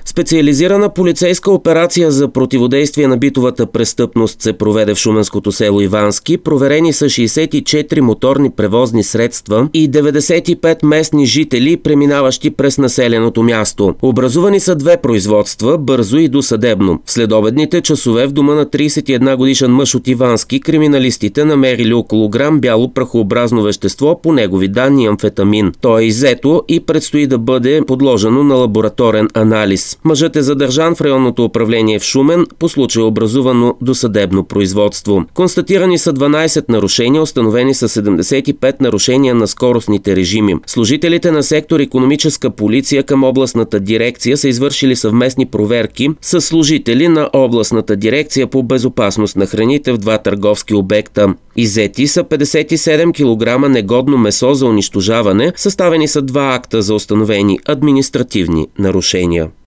Специализирана полицейска операция за противодействие на битовата престъпност се проведе в шуменското село Ивански. Проверени са 64 моторни превозни средства и 95 местни жители, преминаващи през населеното място. Образувани са 2 производства, бързо и досъдебно. В следобедните часове в дома на 31 годишен мъж от Ивански криминалистите намерили около грам бяло прахообразно вещество, по негови данни амфетамин. То е иззето и предстои да бъде подложено на лабораторен анализ. Мъжът е задържан в районното управление в Шумен, по случай образувано досъдебно производство. Констатирани са 12 нарушения, установени са 75 нарушения на скоростните режими. Служителите на сектор икономическа полиция към областната дирекция са извършили съвместни проверки с служители на областната дирекция по безопасност на храните в 2 търговски обекта. Иззети са 57 кг негодно месо за унищожаване, съставени са 2 акта за установени административни нарушения.